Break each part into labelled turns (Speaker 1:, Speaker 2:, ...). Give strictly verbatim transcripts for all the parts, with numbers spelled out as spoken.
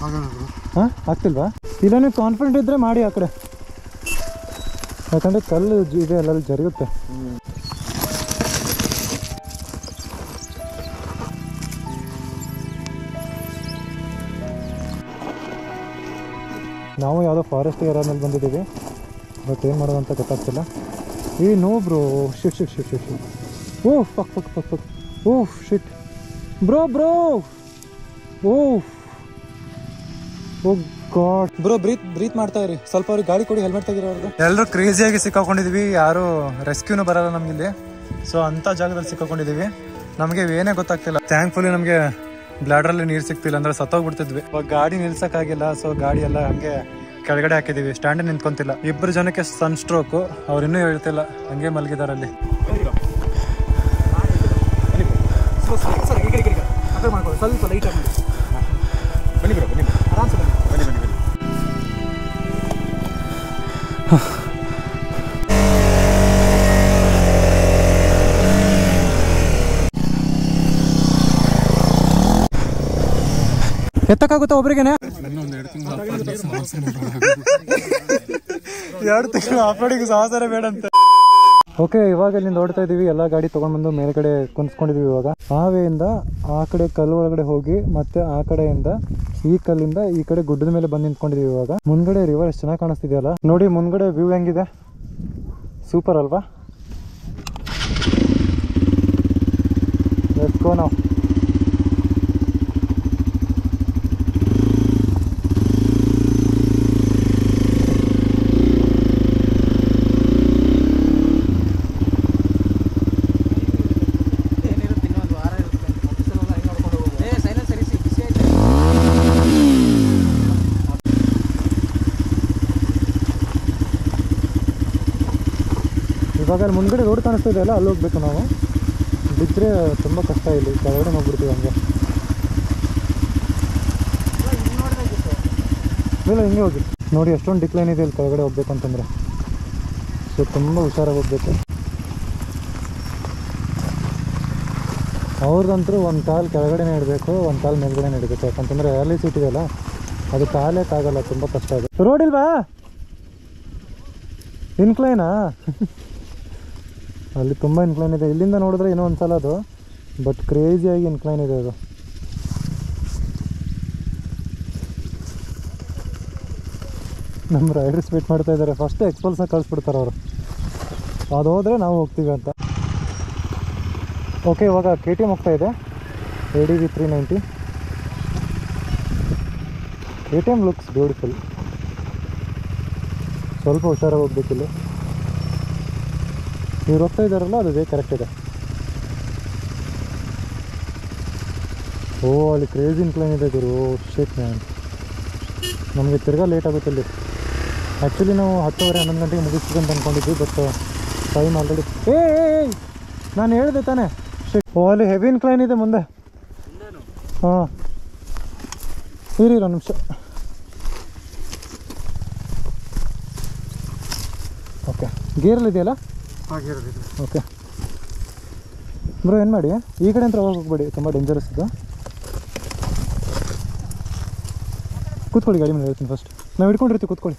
Speaker 1: ಹಾಂ ಆಗ್ತಿಲ್ವಾ? ಇಲ್ಲ ನೀವು ಕಾನ್ಫಿಡೆಂಟ್ ಇದ್ದರೆ ಮಾಡಿ ಆ ಕಡೆ, ಯಾಕಂದರೆ ಕಲ್ಲು ಇದೆ ಅಲ್ಲಲ್ಲಿ ಜರುಗುತ್ತೆ. ನಾವು ಯಾವುದೋ ಫಾರೆಸ್ಟ್ ಏರಿಯಾದಲ್ಲಿ ಬಂದಿದ್ದೀವಿ, ಬಟ್ ಏನು ಮಾಡೋದು ಅಂತ ಗೊತ್ತಾಗ್ತಿಲ್ಲ. ಏ no bro, shit shit shit shit shit oh fuck fuck fuck fuck oh shit bro bro oh oh god bro, breathe breathe ಮಾಡ್ತಾ ಇರಿ ಸ್ವಲ್ಪ. ಅವ್ರಿಗೆ ಗಾಡಿ ಕೊಡಿ, ಹೆಲ್ಮೆಟ್ ತೆಗಿರೋರ್ದು. ಎಲ್ಲರೂ ಕ್ರೇಜಿಯಾಗಿ ಸಿಕ್ಕಾಕೊಂಡಿದ್ವಿ, ಯಾರು ರೆಸ್ಕ್ಯೂನು ಬರಲ್ಲ ನಮಗಿಲ್ಲಿ. ಸೊ ಅಂಥ ಜಾಗದಲ್ಲಿ ಸಿಕ್ಕಾಕೊಂಡಿದ್ದೀವಿ, ನಮಗೆ ಏನೇ ಗೊತ್ತಾಗ್ತಿಲ್ಲ. ಥ್ಯಾಂಕ್ಫುಲಿ ನಮಗೆ ಬ್ಲಾಡ್ರಲ್ಲಿ ನೀರು ಸಿಗ್ತಿಲ್ಲ, ಅಂದ್ರೆ ಸತ್ತೋಗ್ಬಿಡ್ತಿದ್ವಿ. ಇವಾಗ ಗಾಡಿ ನಿಲ್ಸಕ್ಕಾಗಿಲ್ಲ, ಸೊ ಗಾಡಿ ಎಲ್ಲ ಹಂಗೆ ಕೆಳಗಡೆ ಹಾಕಿದ್ದೀವಿ, ಸ್ಟ್ಯಾಂಡ್ ನಿಂತ್ಕೊಂತಿಲ್ಲ. ಇಬ್ಬರು ಜನಕ್ಕೆ ಸನ್ ಸ್ಟ್ರೋಕು, ಅವ್ರು ಇನ್ನೂ ಹೇಳ್ತಿಲ್ಲ, ಹಂಗೆ ಮಲಗಿದಾರಲ್ಲಿ. ಸ್ವಲ್ಪ ಲೈಟ್ ಆಗಿ ಬನ್ನಿ ಬ್ರೋ, ಬನ್ನಿ ಆರಾಮ್ಸೆ ಬನ್ನಿ ಬನ್ನಿ ಬನ್ನಿ ಬನ್ನಿ ಎತ್ತಕ್ಕಾಗುತ್ತಾ ಒಬ್ರಿಗೇನೆ? ಎರಡು ತಿಂಗಳು ಆಫ್ರೋಡಿಗೆ ಸಾಹಸರೇ ಬೇಡ ಅಂತ. ಓಕೆ, ಇವಾಗ ಇಲ್ಲಿಂದ ಓಡ್ತಾ ಇದೀವಿ. ಎಲ್ಲ ಗಾಡಿ ತೊಗೊಂಡ್ಬಂದು ಮೇಲ್ಗಡೆ ಕುಂತ್ಕೊಂಡಿದೀವಿ. ಇವಾಗ ಆ ವೇಯಿಂದ ಆ ಕಡೆ ಕಲ್ಲು ಒಳಗಡೆ ಹೋಗಿ ಮತ್ತೆ ಆ ಕಡೆಯಿಂದ ಈ ಕಲ್ಲಿಂದ ಈ ಕಡೆ ಗುಡ್ಡದ ಮೇಲೆ ಬಂದು ನಿಂತ್ಕೊಂಡಿದೀವಿ. ಇವಾಗ ಮುಂದ್ಗಡೆ ರಿವರ್ ಎಷ್ಟು ಚೆನ್ನಾಗಿ ಕಾಣಿಸ್ತಿದೆಯಲ್ಲ ನೋಡಿ, ಮುಂದ್ಗಡೆ ವ್ಯೂ ಹೆಂಗಿದೆ, ಸೂಪರ್ ಅಲ್ವಾ? Let's go now. ಇವಾಗ ಅಲ್ಲಿ ಮುಂದ್ಗಡೆ ರೋಡ್ ಕಾಣಿಸ್ತಾ ಇದೆಯಲ್ಲ, ಅಲ್ಲಿ ಹೋಗ್ಬೇಕು ನಾವು. ಬಿದ್ದರೆ ತುಂಬ ಕಷ್ಟ, ಇಲ್ಲಿ ಕೆಳಗಡೆ ಹೋಗ್ಬಿಡ್ತೀವಿ ಹಂಗೆ. ಇಲ್ಲ ಹಿಂಗೆ ಹೋಗಿ ನೋಡಿ, ಎಷ್ಟೊಂದು ಡಿಕ್ಲೈನ್ ಇದೆ ಇಲ್ಲಿ ಕೆಳಗಡೆ ಹೋಗ್ಬೇಕು ಅಂತಂದರೆ. ಸೊ ತುಂಬ ಹುಷಾರಾಗಿ ಹೋಗ್ಬೇಕು. ಅವ್ರದಂತರೂ ಒಂದು ಕಾಲು ಕೆಳಗಡೆನೇ ಇಡಬೇಕು, ಒಂದು ಕಾಲು ಮೇಲ್ಗಡೆನೇ ಇಡಬೇಕು. ಯಾಕಂತಂದರೆ ಅಲ್ಲಿ ಸೀಟ್ ಇದೆಯಲ್ಲ, ಅದು ಕಾಲೇಕ್ಕಾಗಲ್ಲ, ತುಂಬ ಕಷ್ಟ ಅದು. ರೋಡ್ ಇಲ್ವಾ? ಇನ್ಕ್ಲೈನಾ? ಅಲ್ಲಿ ತುಂಬ ಇನ್ಕ್ಲೈನ್ ಇದೆ. ಇಲ್ಲಿಂದ ನೋಡಿದ್ರೆ ಏನೋ ಒಂದು ಸಲ ಅದು, ಬಟ್ ಕ್ರೇಜಿಯಾಗಿ ಇನ್ಕ್ಲೈನ್ ಇದೆ ಅದು. ನಮ್ಮ ರೈಡರ್ಸ್ ವೇಟ್ ಮಾಡ್ತಾ ಇದ್ದಾರೆ. ಫಸ್ಟ್ ಎಕ್ಸ್ಪಲ್ಸ್ನ ಕಳಿಸ್ಬಿಡ್ತಾರೆ ಅವರು, ಅದು ಹೋದರೆ ನಾವು ಹೋಗ್ತೀವಿ ಅಂತ. ಓಕೆ, ಇವಾಗ ಕೆ ಟಿ ಎಮ್ ಹೋಗ್ತಾ ಇದೆ, A D V three ninety. K T M looks beautiful. ಸ್ವಲ್ಪ ಹುಷಾರಾಗಿ ಹೋಗ್ಬೇಕಿಲ್ಲ. ಇವ್ರು ಹೋಗ್ತಾ ಇದ್ದಾರಲ್ಲ, ಅದು ವೇ ಕರೆಕ್ಟ್ ಇದೆ. ಓ, ಅಲ್ಲಿ ಕ್ರೇಜಿ ಇನ್ಕ್ಲೈನ್ ಇದೆ ಗುರು. ಶೇಟ್ ಮ್ಯಾನ್, ನಮಗೆ ತಿರ್ಗಾ ಲೇಟ್ ಆಗುತ್ತೆ ಇಲ್ಲಿ. ಆ್ಯಕ್ಚುಲಿ ನಾವು ಹತ್ತುವರೆ ಹನ್ನೊಂದು ಗಂಟೆಗೆ ಮುಗಿಸ್ತೀವಿ ಅಂತ ಅಂದ್ಕೊಂಡಿದ್ವಿ, ಬಟ್ ಟೈಮ್ ಆಲ್ರೆಡಿ. ಏ ನಾನು ಹೇಳಿದೆ ತಾನೇ. ಶೇಟ್, ಓ ಅಲ್ಲಿ ಹೆವಿ ಇನ್ಕ್ಲೈನ್ ಇದೆ ಮುಂದೆ. ಹಾಂ ಇರಿ ಒಂದು ನಿಮಿಷ. ಓಕೆ, ಗೇರಲ್ಲಿ ಇದೆಯಲ್ಲ? ಹಾಂ, ಗೇರಲ್ಲಿ ಇದೆ. ಓಕೆ ಬ್ರೋ, ಏನು ಮಾಡಿ ಈ ಕಡೆ ಅಂತ ಹೋಗ್ಬೇಡಿ, ತುಂಬ ಡೇಂಜರಸ್ ಇದು. ಕೂತ್ಕೊಳ್ಳಿ, ಗಾಡಿ ಮೇಲೆ ಹೇಳ್ತೀನಿ ಫಸ್ಟ್. ನಾವು ಹಿಡ್ಕೊಂಡಿರ್ತೀವಿ, ಕೂತ್ಕೊಳ್ಳಿ.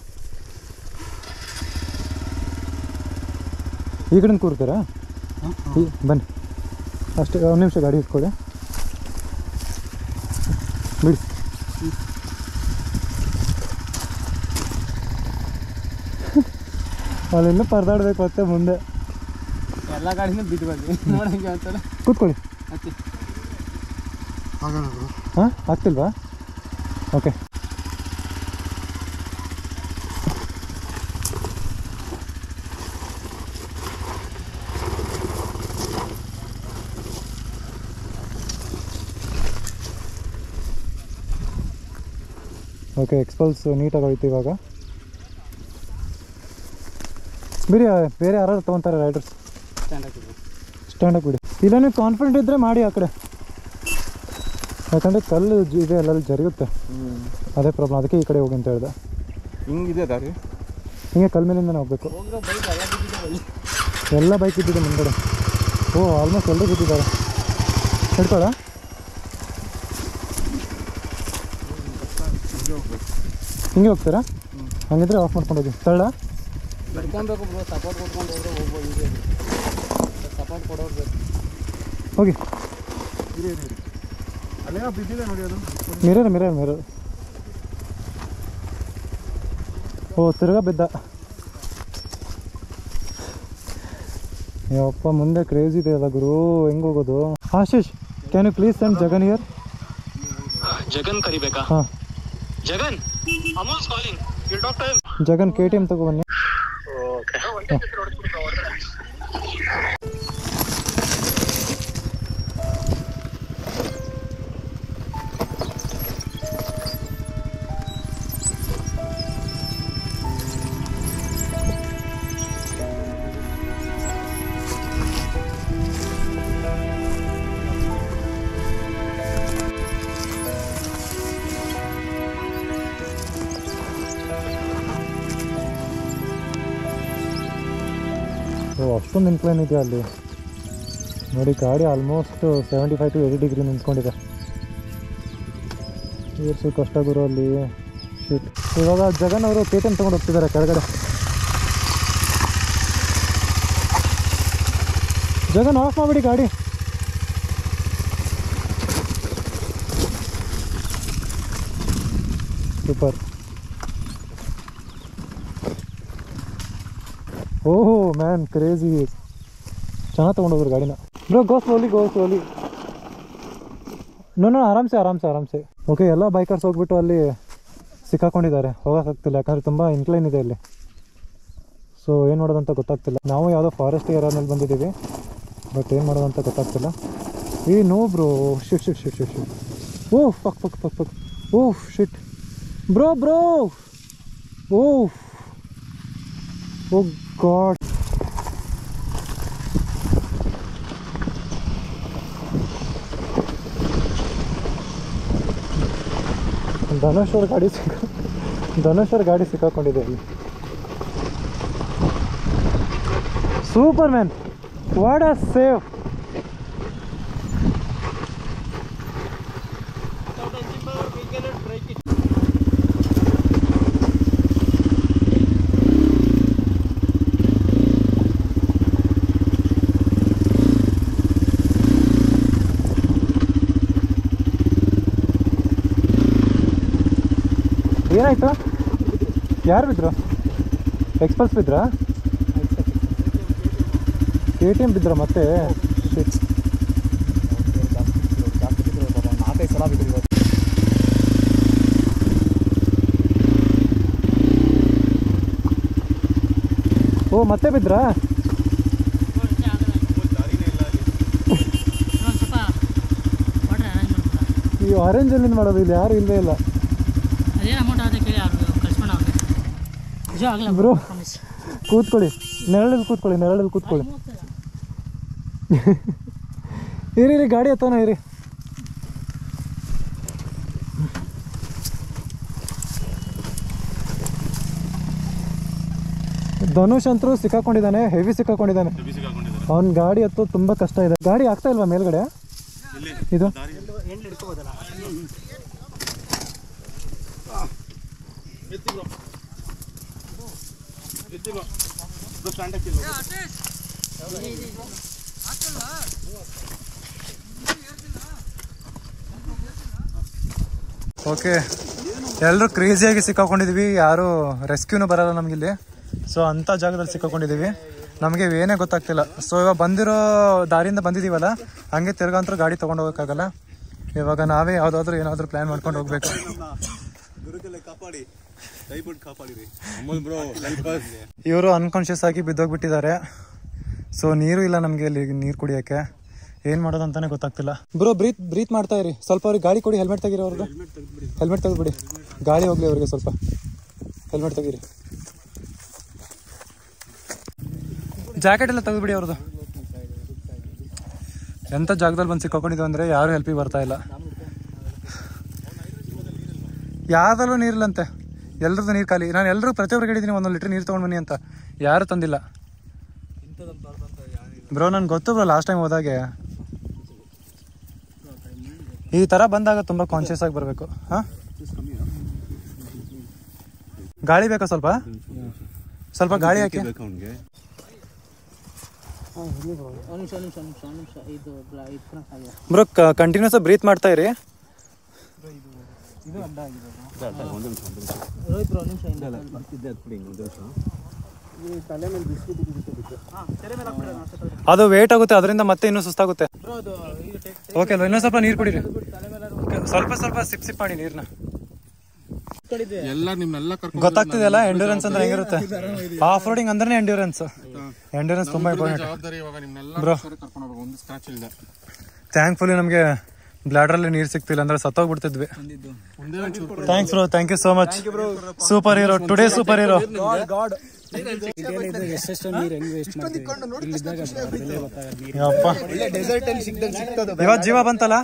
Speaker 1: ಈ ಕಡೆಯಿಂದ ಕೂರ್ತೀರಾ? ಬನ್ನಿ ಅಷ್ಟೇ, ಒಂದು ನಿಮಿಷ ಗಾಡಿ ಇಟ್ಕೊಳ್ಳಿ, ಬಿಡಿ. ಅಲ್ಲಿಂದ ಪರದಾಡ್ಬೇಕು ಮತ್ತೆ ಮುಂದೆ. ಎಲ್ಲ ಗಾಡಿನೂ ಬಿದ್ದು ಬಂದ್ವಿ ನೋಡಂಗೆ ಅಂತಾರೆ. ಕೂತ್ಕೊಳ್ಳಿ. ಹಾಂ ಆಗ್ತಿಲ್ವಾ? ಓಕೆ. ಓಕೆ, ಎಕ್ಸ್ಪಲ್ಸ್ ನೀಟಾಗಿ ಹೋಯ್ತು. ಇವಾಗ ಬಿಡಿ, ಬೇರೆ ಯಾರು ತೊಗೊತಾರೆ ರೈಡರ್ಸ್. ಸ್ಟ್ಯಾಂಡಪ್ ಬಿಡಿ. ಇಲ್ಲ ನೀವು ಕಾನ್ಫಿಡೆಂಟ್ ಇದ್ದರೆ ಮಾಡಿ ಆ ಕಡೆ, ಯಾಕಂದರೆ ಕಲ್ಲು ಇದೆ ಅಲ್ಲಲ್ಲಿ ಜರುಗುತ್ತೆ, ಅದೇ ಪ್ರಾಬ್ಲಮ್. ಅದಕ್ಕೆ ಈ ಕಡೆ ಹೋಗಿ ಅಂತ ಹೇಳಿದೆ. ಹಿಂಗಿದೆ ದಾರಿ, ಹಿಂಗೆ ಕಲ್ ಮೇಲಿಂದನೇ ಹೋಗ್ಬೇಕು. ಎಲ್ಲ ಬೈಕ್ ಇದ್ದಿದೆ ಮುಂದ್ಗಡೆ. ಓ, ಆಲ್ಮೋಸ್ಟ್ ಎಲ್ಲರೂ ಬಿದ್ದಿದ್ದಾರೆ. ಹಿಡ್ಕೊಳ್ಳ ಹಿಂಗೆ ಹೋಗ್ತೀರಾ? ಹಂಗಿದ್ರೆ ಆಫ್ ಮಾಡ್ಕೊಂಡು ಹೋಗಿ. ತಳ್ಳ
Speaker 2: ಬಿಡ್ಕೊಬೇಕು ಬ್ರೋ, ಸಪೋರ್ಟ್ ಕೊಟ್ಕೊಂಡು ಹೋದ್ರೆ ಹೋಗ್ಬೋದು. ಇದೆ ಸಪೋರ್ಟ್ ಕೊಡೋರು ಬೇಕು.
Speaker 1: ಹೋಗಿ.
Speaker 2: ಅಲ್ಲೇನೋ ಬಿದ್ದಿದೆ ನೋಡಿ ಅದು.
Speaker 1: Mirror mirror mirror. ಓ ತಿರ್ಗಾ ಬಿದ್ದ. ಯಪ್ಪ ಮುಂದೆ ಕ್ರೇಜ್ ಇದೆ ಅಲ್ಲ ಗುರು, ಹೆಂಗೆ ಹೋಗೋದು? Ashish, can you please send Jagan here?
Speaker 3: Jagan ಕರಿಬೇಕಾ?
Speaker 1: ಹಾಂ
Speaker 3: Jagan, Amol's calling, will talk to him.
Speaker 1: Jagan K T M ತಗೋ ಬನ್ನಿ.
Speaker 3: ಓಕೆ.
Speaker 1: ಓ ಅಷ್ಟೊಂದು ಇನ್ಕ್ಲೈನ್ ಇದೆ ಅಲ್ಲಿ ನೋಡಿ. ಗಾಡಿ almost seventy five to eighty degree ನಿಂತ್ಕೊಂಡಿದೆ. ಏರ್ಸು ಕಷ್ಟ ಗುರು ಅಲ್ಲಿ. ಶೀಟ್. ಇವಾಗ ಜಗನ್ ಅವರು ಕೆ ಟಿ ಎಮ್ ತೊಗೊಂಡು ಹೋಗ್ತಿದ್ದಾರೆ ಕೆಳಗಡೆ. ಜಗನ್ ಆಫ್ ಮಾಡಿಬಿಡಿ ಗಾಡಿ. ಸೂಪರ್. ಓಹೋ ಮ್ಯಾನ್, ಕ್ರೇಜಿ. ಚೆನ್ನಾಗಿ ತೊಗೊಂಡೋಗ್ರು ಗಾಡಿನ. Bro go slowly go slowly. No no ಆರಾಮ್ಸೆ ಆರಾಮ್ಸೆ ಆರಾಮ್ಸೆ. ಓಕೆ, ಎಲ್ಲ ಬೈಕರ್ಸ್ ಹೋಗ್ಬಿಟ್ಟು ಅಲ್ಲಿ ಸಿಕ್ಕಾಕೊಂಡಿದ್ದಾರೆ. ಹೋಗೋಕ್ಕಾಗ್ತಿಲ್ಲ ಯಾಕಂದರೆ ತುಂಬ ಇನ್ಕ್ಲೈನ್ ಇದೆ ಅಲ್ಲಿ. ಸೊ ಏನು ಮಾಡೋದಂತ ಗೊತ್ತಾಗ್ತಿಲ್ಲ. ನಾವು ಯಾವುದೋ ಫಾರೆಸ್ಟ್ ಏರಿಯಾದಲ್ಲಿ ಬಂದಿದ್ದೀವಿ, ಬಟ್ ಏನು ಮಾಡೋದಂತ ಗೊತ್ತಾಗ್ತಿಲ್ಲ. ಏ no bro, shit shit shit shit shit. Oh fuck fuck fuck fuck. Oh shit bro bro. Oh oh god. Dhanush ಅವ್ರ ಗಾಡಿ ಸಿಕ್ಕ ಧನುಷ್ ಅವ್ರ ಗಾಡಿ ಸಿಕ್ಕಾಕೊಂಡಿದೆ ಅಲ್ಲಿ. Super man, what a save. ಏನಾಯ್ತು? ಯಾರು ಬಿದ್ರು? ಎಕ್ಸ್ಪಲ್ಸ್ ಬಿದ್ರಾ? ಕೆ ಟಿ ಎಮ್ ಬಿದ್ರ ಮತ್ತೆ?
Speaker 2: ನಾಲ್ಕೈದು ಸಲ ಬಿದ್ದರು.
Speaker 1: ಓ ಮತ್ತೆ ಬಿದ್ರಾ? ಈ ಆರೆಂಜಲ್ಲಿ ಮಾಡೋದು ಇಲ್ಲಿ ಯಾರು ಇಲ್ಲೇ ಇಲ್ಲ ಬ್ರೋ. ಕೂತ್ಕೊಳ್ಳಿ, ನೆರಳಲ್ಲಿ ಕೂತ್ಕೊಳ್ಳಿ, ನೆರಳಲ್ಲಿ ಕೂತ್ಕೊಳ್ಳಿ. ಇರಿ ಇರಿ, ಗಾಡಿ ಹತ್ತೋಣ ಇರಿ. ಧನುಷ್ ಅಂತರೂ ಸಿಕ್ಕಾಕೊಂಡಿದ್ದಾನೆ, ಹೆವಿ ಸಿಕ್ಕಾಕೊಂಡಿದ್ದಾನೆ. ಅವ್ನ ಗಾಡಿ ಹತ್ತೋದು ತುಂಬ ಕಷ್ಟ ಇದೆ. ಗಾಡಿ ಆಗ್ತಾ ಇಲ್ವಾ ಮೇಲ್ಗಡೆ? ಇದು ಓಕೆ, ಎಲ್ಲರೂ ಕ್ರೇಜಿಯಾಗಿ ಸಿಕ್ಕಾಕೊಂಡಿದ್ದೀವಿ. ಯಾರು ರೆಸ್ಕ್ಯೂನು ಬರಲ್ಲ ನಮಗಿಲ್ಲಿ. ಸೊ ಅಂಥ ಜಾಗದಲ್ಲಿ ಸಿಕ್ಕಾಕೊಂಡಿದ್ದೀವಿ, ನಮಗೆ ಏನೇ ಗೊತ್ತಾಗ್ತಿಲ್ಲ. ಸೊ ಇವಾಗ ಬಂದಿರೋ ದಾರಿಯಿಂದ ಬಂದಿದ್ದೀವಲ್ಲ, ಹಂಗೆ ತಿರ್ಗಂತರೂ ಗಾಡಿ ತೊಗೊಂಡು ಹೋಗೋಕ್ಕಾಗಲ್ಲ. ಇವಾಗ ನಾವೇ ಯಾವುದಾದ್ರೂ ಏನಾದರೂ ಪ್ಲ್ಯಾನ್ ಮಾಡ್ಕೊಂಡು ಹೋಗ್ಬೇಕು. ಇವರು ಅನ್ಕಾನ್ಷಿಯಸ್ ಆಗಿ ಬಿದ್ದೋಗ್ಬಿಟ್ಟಿದ್ದಾರೆ. ಸೊ ನೀರು ಇಲ್ಲ ನಮಗೆ ಇಲ್ಲಿ ನೀರು ಕುಡಿಯೋಕ್ಕೆ. ಏನು ಮಾಡೋದು ಅಂತಾನೆ ಗೊತ್ತಾಗ್ತಿಲ್ಲ. ಬ್ರೋ ಬ್ರೀತ್ ಬ್ರೀತ್ ಮಾಡ್ತಾ ಇರಿ. ಸ್ವಲ್ಪ ಅವ್ರಿಗೆ ಗಾಡಿ ಕೊಡಿ. ಹೆಲ್ಮೆಟ್ ತೆಗೀರಿ ಅವ್ರದ್ದು. ಹೆಲ್ಮೆಟ್ ತೆಗೆದುಬಿಡಿ, ಗಾಳಿ ಹೋಗ್ಲಿ ಅವ್ರಿಗೆ. ಸ್ವಲ್ಪ ಹೆಲ್ಮೆಟ್ ತೆಗೀರಿ. ಜಾಕೆಟ್ ಎಲ್ಲ ತೆಗೆದುಬಿಡಿ ಅವ್ರದ್ದು. ಎಂಥ ಜಾಗದಲ್ಲಿ ಬಂದು ಸಿಕ್ಕಾಕೊಂಡಿದ್ದು ಅಂದರೆ ಯಾರು ಹೆಲ್ಪಿಗೆ ಬರ್ತಾ ಇಲ್ಲ. ಯಾವ್ದಲ್ಲೂ ನೀರಿಲ್ಲಂತೆ, ಎಲ್ರದ್ದು ನೀರು ಖಾಲಿ. ನಾನು ಎಲ್ಲರೂ ಪ್ರತಿಯೊಬ್ಬರಿಗೆ ಹೇಳಿದ್ದೀನಿ ಒಂದೊಂದು ಲೀಟ್ರ್ ನೀರು ತೊಗೊಂಡು ಬನ್ನಿ ಅಂತ, ಯಾರು ತಂದಿಲ್ಲ. ಬ್ರೋ ನನಗೆ ಗೊತ್ತು ಬ್ರೋ, ಲಾಸ್ಟ್ ಟೈಮ್ ಹೋದಾಗೆ ಈ ಥರ ಬಂದಾಗ ತುಂಬ ಕಾನ್ಷಿಯಸ್ ಆಗಿ ಬರಬೇಕು. ಹಾಂ ಗಾಳಿ ಬೇಕಾ ಸ್ವಲ್ಪ ಸ್ವಲ್ಪ ಗಾಳಿ ಹಾಕಿ ಬ್ರೋ ಕಂಟಿನ್ಯೂಸ್ ಬ್ರೀತ್ ಮಾಡ್ತಾ ಇರಿ. ಅದು ವೇಟ್ ಆಗುತ್ತೆ, ಅದರಿಂದ ಮತ್ತೆ ಇನ್ನೂ ಸುಸ್ತಾಗುತ್ತೆ. ಓಕೆ ಅಲ್ವಾ, ಇನ್ನೊಂದು ಸ್ವಲ್ಪ ನೀರು ಕುಡೀರಿ, ಸ್ವಲ್ಪ ಸ್ವಲ್ಪ ಸಿಪ್ ಸಿಪ್ ಮಾಡಿ ನೀರ್ನ. ಗೊತ್ತಾಗ್ತಿದೆ ಅಲ್ಲ ಎಂಡ್ಯೂರೆನ್ಸ್ ಅಂದ್ರೆ ಹೆಂಗಿರುತ್ತೆ. ಆಫ್ ರೋಡಿಂಗ್ ಅಂದ್ರೆ ಎಂಡ್ಯೂರೆನ್ಸ್ ಎಂಡ್ಯೂರೆನ್ಸ್ ತುಂಬಾ ಇಂಪಾರ್ಟೆಂಟ್ ಬ್ರೋ. ಥ್ಯಾಂಕ್ಫುಲಿ ನಮಗೆ ಬ್ಲಾಡರ್ ಅಲ್ಲಿ ನೀರು ಸಿಕ್ತಿಲ್ಲ, ಅಂದ್ರೆ ಸತ್ತೋಗ್ಬಿಡ್ತಿದ್ವಿ. Thanks bro, thank you so much. Super hero today, super hero. ಇವಾಗ ಜೀವ ಬಂತಲ್ಲ.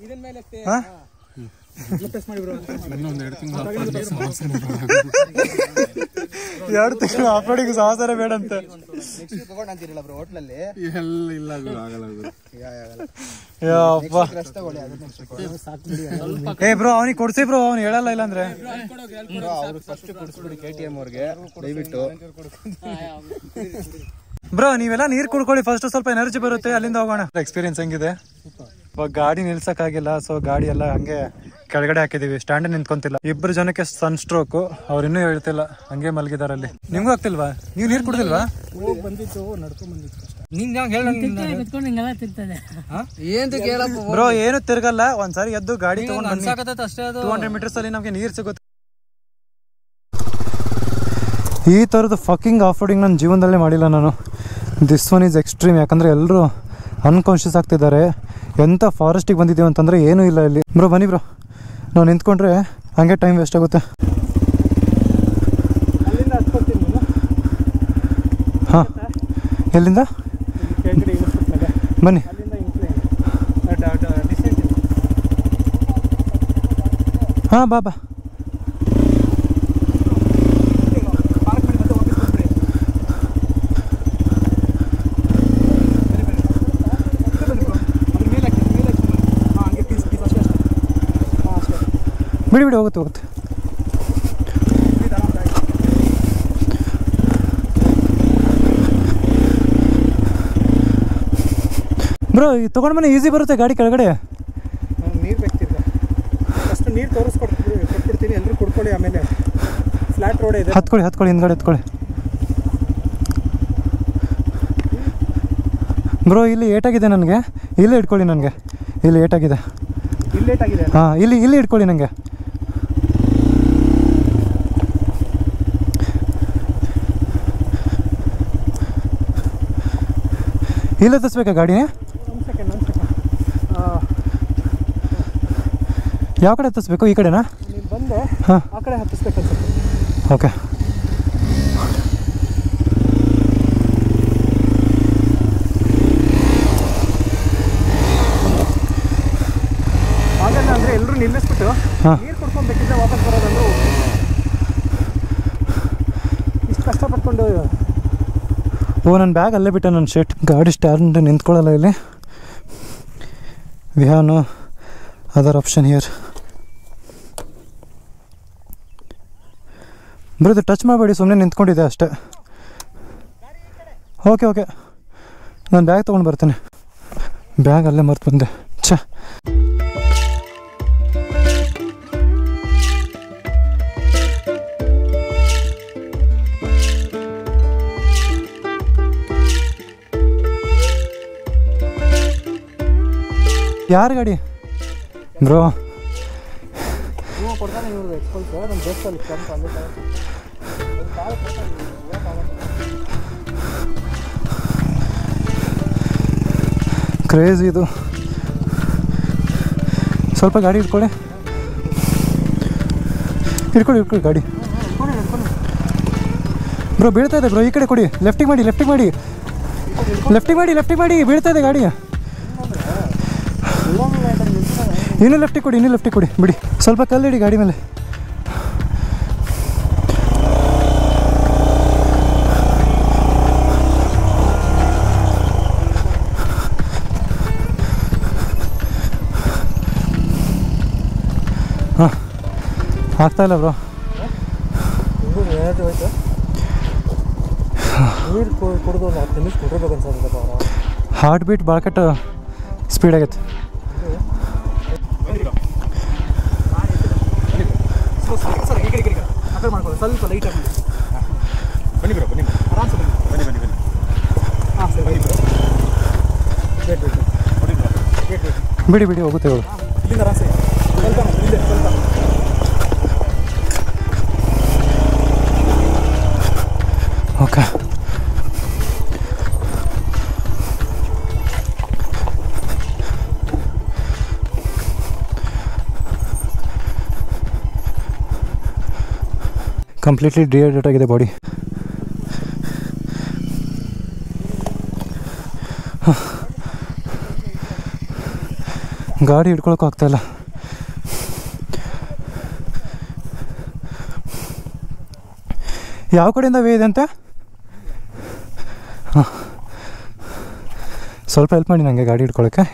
Speaker 1: ಎರಡು ತಿಂಗಳು ಆಫ್ ರೋಡಿಂಗ್ ಸಾಹಸರ ಬೇಡ ಅಂತ. ಏ ಬ್ರೋ ಅವನಿಗೆ ಕೊಡ್ಸಿ ಬ್ರೋ, ಅವ್ನು ಹೇಳಲ್ಲ ಇಲ್ಲ ಅಂದ್ರೆ. ಬ್ರೋ ನೀವೆಲ್ಲ ನೀರ್ ಕುಡ್ಕೊಳ್ಳಿ ಫಸ್ಟ್, ಸ್ವಲ್ಪ ಎನರ್ಜಿ ಬರುತ್ತೆ, ಅಲ್ಲಿಂದ ಹೋಗೋಣ. ಎಕ್ಸ್ಪೀರಿಯನ್ಸ್ ಹೆಂಗಿದೆ? ಇವಾಗ ಗಾಡಿ ನಿಲ್ಸಕ್ ಆಗಿಲ್ಲ, ಸೊ ಗಾಡಿ ಎಲ್ಲ ಹಂಗೆ ಕೆಳಗಡೆ ಹಾಕಿದೀವಿ, ಸ್ಟ್ಯಾಂಡ್ ನಿಂತ್ಕೊಂತಿಲ್ಲ. ಇಬ್ರು ಜನಕ್ಕೆ ಸನ್ ಸ್ಟ್ರೋಕ್, ಅವ್ರು ಇನ್ನೂ ಹೇಳ್ತಿಲ್ಲ, ಹಂಗೆ ಮಲಗಿದಾರೆ ಅಲ್ಲಿ. ನಿಮ್ಗೂ ಆಗ್ತಿಲ್ವಾ? ನೀವು ನೀರ್ ಕುಡ್ದಿಲ್ವಾ? ಬ್ರೋ ಏನು ತಿರ್ಗಲ್ಲ, ಒಂದ್ಸಾರಿ ಎದ್ದು ಗಾಡಿ ತಗೊಂಡ್ ಟೂ ಹಂಡ್ರೆಡ್ ಮೀಟರ್ಸ್ ಅಲ್ಲಿ ನಮ್ಗೆ ನೀರ್ ಸಿಗುತ್ತೆ. ಈ ತರದ ಫಕಿಂಗ್ ಆಫ್ ರೋಡಿಂಗ್ ನನ್ನ ಜೀವನದಲ್ಲೇ ಮಾಡಿಲ್ಲ ನಾನು. ದಿಸ್ ಒನ್ ಈಸ್ ಎಕ್ಸ್ಟ್ರೀಮ್, ಯಾಕಂದ್ರೆ ಎಲ್ಲರೂ ಅನ್ಕಾನ್ಶಿಯಸ್ ಆಗ್ತಿದ್ದಾರೆ. ಎಂತ ಫಾರೆಸ್ಟಿಗೆ ಬಂದಿದ್ದೀವಿ ಅಂತಂದ್ರೆ ಏನೂ ಇಲ್ಲ ಇಲ್ಲಿ. ಬ್ರೋ ಬನ್ನಿ ಬ್ರೋ, ನಾವು ನಿಂತ್ಕೊಂಡ್ರೆ ಹಂಗೆ ಟೈಮ್ ವೇಸ್ಟ್ ಆಗುತ್ತೆ. ಹಾಂ ಎಲ್ಲಿಂದ ಬನ್ನಿ. ಹಾಂ ಬಾ ಬಾ. ಬಿಡಿ ಬಿಡಿ, ಹೋಗುತ್ತೆ ಹೋಗುತ್ತೆ. ಬ್ರೋ ಈ ತೊಗೊಂಡು ಮನೆ ಈಸಿ ಬರುತ್ತೆ ಗಾಡಿ ಕೆಳಗಡೆ.
Speaker 2: ನೀರು ಬೇಕ್ತಿಲ್ಲ, ಫಸ್ಟ್ ನೀರು ತೋರಿಸ್ಕೊಡ್ತೀವಿ, ಕೊಟ್ಬಿಡ್ತೀನಿ, ಎಲ್ಲರೂ ಕುಡ್ಕೊಳ್ಳಿ. ಆಮೇಲೆ ಫ್ಲಾಟ್ ರೋಡ್ ಇದೆ,
Speaker 1: ಹತ್ಕೊಳ್ಳಿ ಹತ್ಕೊಳ್ಳಿ ಹಿಂದ್ಗಡೆ ಹತ್ಕೊಳ್ಳಿ. ಬ್ರೋ ಇಲ್ಲಿ ಏಟಾಗಿದೆ ನನಗೆ, ಇಲ್ಲೇ ಇಟ್ಕೊಳ್ಳಿ. ನನಗೆ ಇಲ್ಲಿ ಏಟಾಗಿದೆ,
Speaker 2: ಇಲ್ಲಿ ಏಟಾಗಿದೆ.
Speaker 1: ಹಾಂ ಇಲ್ಲಿ ಇಲ್ಲಿ ಇಟ್ಕೊಳ್ಳಿ ನನಗೆ. ಇಲ್ಲ ಹತ್ತಿಸ್ಬೇಕಾ ಗಾಡಿ? ಯಾವ ಕಡೆ ಹತ್ತಿಸ್ಬೇಕು? ಈ ಕಡೆನಾ?
Speaker 2: ಬಂದೆ
Speaker 1: ಹಾಂ
Speaker 2: ಆ ಕಡೆ ಹತ್ತಿಸ್ಬೇಕು.
Speaker 1: ಓಕೆ.
Speaker 2: ಆಗಲ್ಲ ಅಂದರೆ ಎಲ್ಲರೂ ನಿಲ್ಲಿಸ್ಬಿಟ್ಟು ನೀರು ಕುಡ್ಕೊಬೇಕಿದ್ರೆ ವಾಪಸ್ ಬರೋದಂದ್ರು ಇಷ್ಟು ಕಷ್ಟಪಟ್ಕೊಂಡು.
Speaker 1: ಓ ನನ್ನ ಬ್ಯಾಗ್ ಅಲ್ಲೇ ಬಿಟ್ಟೆ, ನನ್ನ ಶರ್ಟ್. ಗಾಡಿ ಸ್ಟ್ಯಾಂಡ್ ನಿಂತ್ಕೊಳ್ಳಲ್ಲ ಇಲ್ಲಿ. We have no other option here. ಬರೋದು ಟಚ್ ಮಾಡಬೇಡಿ, ಸುಮ್ಮನೆ ನಿಂತ್ಕೊಂಡಿದ್ದೆ ಅಷ್ಟೇ. ಓಕೆ ಓಕೆ, ನಾನು ಬ್ಯಾಗ್ ತೊಗೊಂಡು ಬರ್ತೇನೆ. ಬ್ಯಾಗ್ ಅಲ್ಲೇ ಮರ್ತು ಬಂದೆ. ಛ ಯಾರು ಗಾಡಿ ಬ್ರೋ?
Speaker 2: ಕೊಡ್ತಾನೆ ಇವ್ರದ್ದು ಎಕ್ಸ್ಪಲ್ಸ್ ನಮ್ಮ ದೇಶದಲ್ಲಿ
Speaker 1: ಕ್ರೇಜ್ ಇದು. ಸ್ವಲ್ಪ ಗಾಡಿ ಇಟ್ಕೊಳ್ಳಿ, ಇಟ್ಕೊಳ್ಳಿ ಇಟ್ಕೊಳ್ಳಿ ಗಾಡಿ. ಬ್ರೋ ಬೀಳ್ತಾ ಇದೆ ಬ್ರೋ, ಈ ಕಡೆ ಕೊಡಿ. ಲೆಫ್ಟಿಗೆ ಮಾಡಿ ಲೆಫ್ಟಿಗೆ ಮಾಡಿ ಲೆಫ್ಟಿಗೆ ಮಾಡಿ ಲೆಫ್ಟಿಗೆ ಮಾಡಿ ಬೀಳ್ತಾ ಇದೆ ಗಾಡಿ. ಇನ್ನೂ ಲೆಫ್ಟಿಗೆ ಕೊಡಿ, ಇನ್ನೂ ಲೆಫ್ಟಿಗೆ ಕೊಡಿ. ಬಿಡಿ, ಸ್ವಲ್ಪ ಕಲ್ಲಿಡಿ ಗಾಡಿ ಮೇಲೆ. ಹಾಂ ಆಗ್ತಾಯಿಲ್ಲ ಬ್ರೋ,
Speaker 2: ಎನರ್ಜಿ ಹೋಯ್ತು. ನೀರು ಕುಡಿದು ಒಂದು ಹತ್ತು ನಿಮಿಷ ಕುಡಿರ್ಬೇಕು ಅನ್ಸತ್ತಪ್ಪ ಅವರ.
Speaker 1: ಹಾರ್ಟ್ ಬೀಟ್ ಭಾಳ ಕೆಟ್ಟ ಸ್ಪೀಡ್ ಆಗೈತೆ.
Speaker 2: ಸರ್ ಈ ಕಡೆ ಈ ಕಡೆ ಆ ಕಡೆ ಮಾಡ್ಕೊಳ್ಳಿ, ಸ್ವಲ್ಪ ಲೈಟಾಗಿ ಮಾಡಿ. ಬನ್ನಿ ಬ್ರೋ, ಬನ್ನಿ ಆರಾಮ್ಸೆ ಬನ್ನಿ ಬನ್ನಿ ಬನ್ನಿ ಬನ್ನಿ ಹಾಂ ಸರಿ ಬನ್ನಿ ಬ್ರೋ. ಗೇಟ್ ವೇಟ್ ಬನ್ನಿ ಬ್ರೋ, ಗೇಟ್ ವೇಟ್
Speaker 1: ಬಿಡಿ ಬಿಡಿ ಹೋಗುತ್ತೆ ಹೇಳು.
Speaker 2: ಇಲ್ಲಿಂದ ಆರಾಮ್ಸೆ ಸ್ವಲ್ಪ ಇಲ್ಲೇ ಸ್ವಲ್ಪ.
Speaker 1: ಓಕೆ. ಕಂಪ್ಲೀಟ್ಲಿ ಡಿಹೈಡ್ರೇಟ್ ಆಗಿದೆ ಬಾಡಿ. ಗಾಡಿ ಹಿಡ್ಕೊಳಕ್ಕೂ ಆಗ್ತಾಯಿಲ್ಲ. ಯಾವ ಕಡೆಯಿಂದ ವೇ ಇದೆ ಅಂತ? ಹಾಂ, ಸ್ವಲ್ಪ ಹೆಲ್ಪ್ ಮಾಡಿ ನನಗೆ ಗಾಡಿ ಹಿಡ್ಕೊಳಕ್ಕೆ.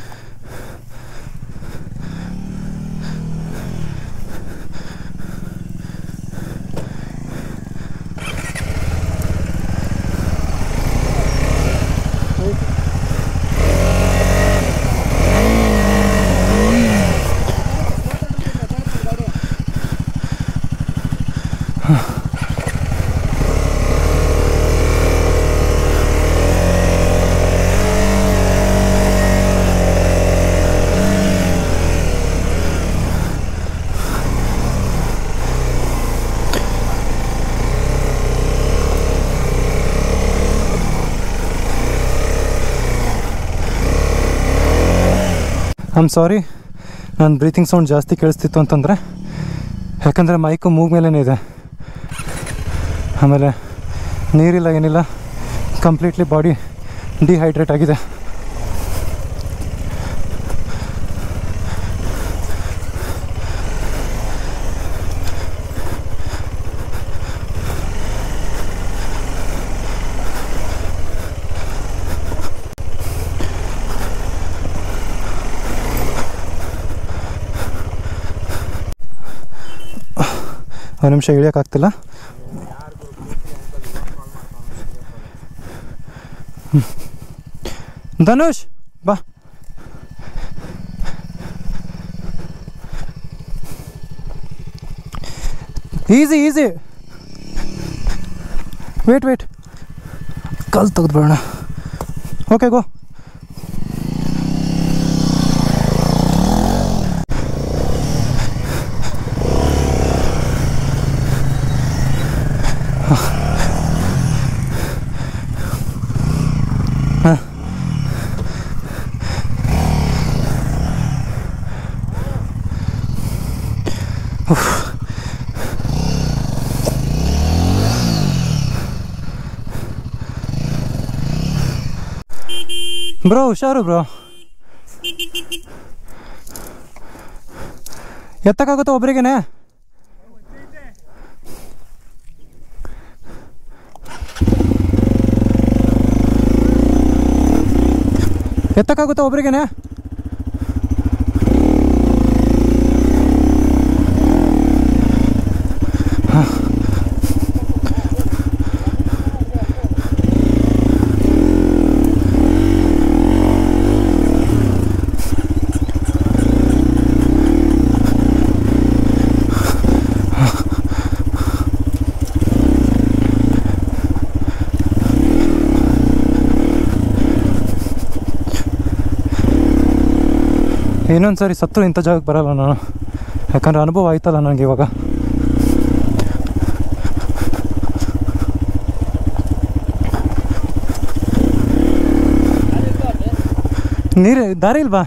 Speaker 1: ಐ ಆಮ್ ಸಾರಿ, ನನ್ನ ಬ್ರೀತಿಂಗ್ ಸೌಂಡ್ ಜಾಸ್ತಿ ಕೇಳಿಸ್ತಿತ್ತು ಅಂತಂದರೆ, ಯಾಕಂದರೆ ಮೈಕು ಮೂಗ್ ಮೇಲೇ ಇದೆ. ಆಮೇಲೆ ನೀರಿಲ್ಲ ಏನಿಲ್ಲ, ಕಂಪ್ಲೀಟ್ಲಿ ಬಾಡಿ ಡಿಹೈಡ್ರೇಟ್ ಆಗಿದೆ. ಒಂದು ನಿಮಿಷ ಇಳಿಯೋಕ್ಕಾಗ್ತಿಲ್ಲ. ಧನುಷ್ ಬಾ. ಈಸಿ ಈಸಿ, ವೇಟ್ ವೇಟ್, ಕಲ್ ತೆಗೆದು ಬಿಡೋಣ. Okay go. ಹಾಂ, ಬ್ರೋ ಹುಷಾರು ಬ್ರೋ. ಎತ್ತಕ್ಕಾಗುತ್ತಾ ಒಬ್ರಿಗೇನೆ? ಎತ್ತಕ್ಕಾಗುತ್ತಾ ಒಬ್ರಿಗೇನೆ? ಇನ್ನೊಂದು ಸಾರಿ ಸತ್ರು ಇಂಥ ಜಾಗಕ್ಕೆ ಬರಲ್ಲ ನಾನು, ಯಾಕಂದರೆ ಅನುಭವ ಆಯ್ತಲ್ಲ ನನಗೆ. ಇವಾಗ ನೀರು ದಾರಿ ಇಲ್ವಾ?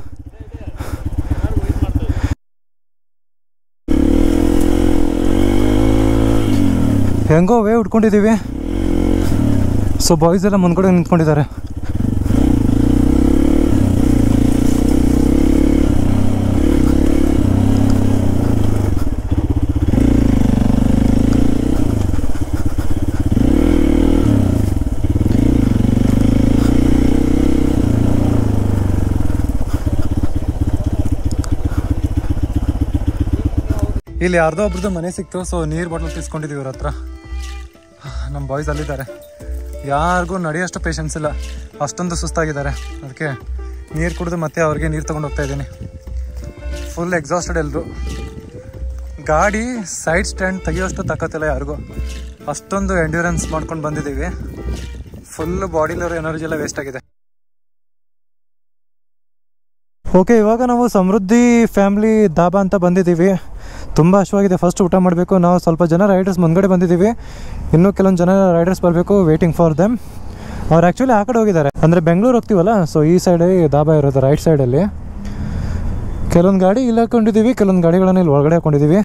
Speaker 1: ಹೆಂಗೋ ವೇ ಉಟ್ಕೊಂಡಿದ್ದೀವಿ. ಸೊ ಬಾಯ್ಸ್ ಎಲ್ಲ ಮುಂದ್ಗಡೆ ನಿಂತ್ಕೊಂಡಿದ್ದಾರೆ. ಇಲ್ಲಿ ಯಾರ್ದೋ ಒಬ್ರದ್ದು ಮನೆ ಸಿಕ್ತು. ಸೊ ನೀರು ಬಾಟಲ್ ತಿಸ್ಕೊಂಡಿದ್ದೀವಿ ಇವ್ರ ಹತ್ರ. ನಮ್ಮ ಬಾಯ್ಸ್ ಅಲ್ಲಿದ್ದಾರೆ. ಯಾರಿಗೂ ನಡೆಯೋಷ್ಟು ಪೇಷನ್ಸ್ ಇಲ್ಲ, ಅಷ್ಟೊಂದು ಸುಸ್ತಾಗಿದ್ದಾರೆ. ಅದಕ್ಕೆ ನೀರು ಕುಡಿದು ಮತ್ತೆ ಅವ್ರಿಗೆ ನೀರು ತೊಗೊಂಡು ಹೋಗ್ತಾ ಇದ್ದೀನಿ. ಫುಲ್ ಎಕ್ಸಾಸ್ಟೆಡ್ ಎಲ್ಲರೂ. ಗಾಡಿ ಸೈಡ್ ಸ್ಟ್ಯಾಂಡ್ ತೆಗಿಯೋಷ್ಟು ತಾಕತ್ತಿಲ್ಲ ಯಾರಿಗೂ, ಅಷ್ಟೊಂದು ಎಂಡ್ಯೂರೆನ್ಸ್ ಮಾಡ್ಕೊಂಡು ಬಂದಿದ್ದೀವಿ. ಫುಲ್ ಬಾಡಿಲಿರೋ ಎನರ್ಜಿ ಎಲ್ಲ ವೇಸ್ಟ್ ಆಗಿದೆ. ಓಕೆ, ಇವಾಗ ನಾವು ಸಮೃದ್ಧಿ ಫ್ಯಾಮಿಲಿ ಧಾಬಾ ಅಂತ ಬಂದಿದ್ದೀವಿ. ತುಂಬ ಹಶ್ವಾಗಿದೆ, ಫಸ್ಟ್ ಊಟ ಮಾಡಬೇಕು. ನಾವು ಸ್ವಲ್ಪ ಜನ ರೈಡರ್ಸ್ ಮುಂದ್ಗಡೆ ಬಂದಿದ್ದೀವಿ, ಇನ್ನೂ ಕೆಲವೊಂದು ಜನ ರೈಡರ್ಸ್ ಬರಬೇಕು, ವೇಟಿಂಗ್ ಫಾರ್ ದೆಮ್. ಅವ್ರು ಆ್ಯಕ್ಚುಲಿ ಆ ಕಡೆ ಹೋಗಿದ್ದಾರೆ, ಅಂದರೆ ಬೆಂಗಳೂರು ಹೋಗ್ತೀವಲ್ಲ, ಸೊ ಈ ಸೈಡಲ್ಲಿ ಧಾಬಾ ಇರೋದು ರೈಟ್ ಸೈಡಲ್ಲಿ. ಕೆಲವೊಂದು ಗಾಡಿ ಇಲ್ಲಿ ಹಾಕೊಂಡಿದ್ದೀವಿ, ಕೆಲವೊಂದು ಗಾಡಿಗಳನ್ನು ಇಲ್ಲಿ ಒಳಗಡೆ ಹಾಕೊಂಡಿದ್ದೀವಿ.